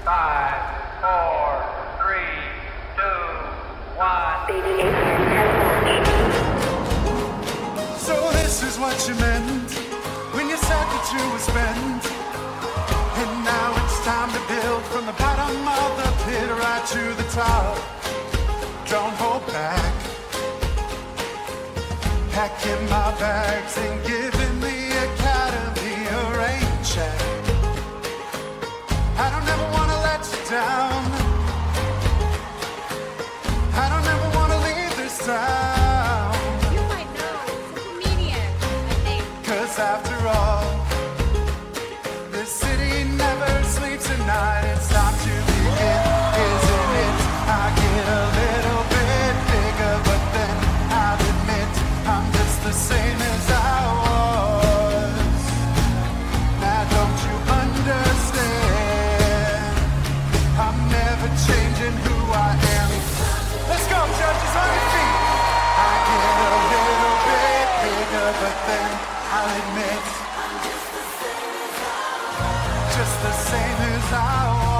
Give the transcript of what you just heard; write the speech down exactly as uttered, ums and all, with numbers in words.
Five, four, three, two, one. So this is what you meant when you said that you would spend. And now it's time to build from the bottom of the pit right to the top. Don't hold back. Packing my bags and giving the academy a rain check. I don't ever want to let you down. I don't ever want to leave this town. You might know, it's a comedian, I think. 'Cause after all, this city never sleeps at night. It's time to begin, isn't it? I get a little bit bigger, but then I'll admit I'm just the same as I was. Now don't you understand? I'm never changing who I am. Let's go, judges, on your feet. I get a little bit bigger, but then I'll admit just the same as I was.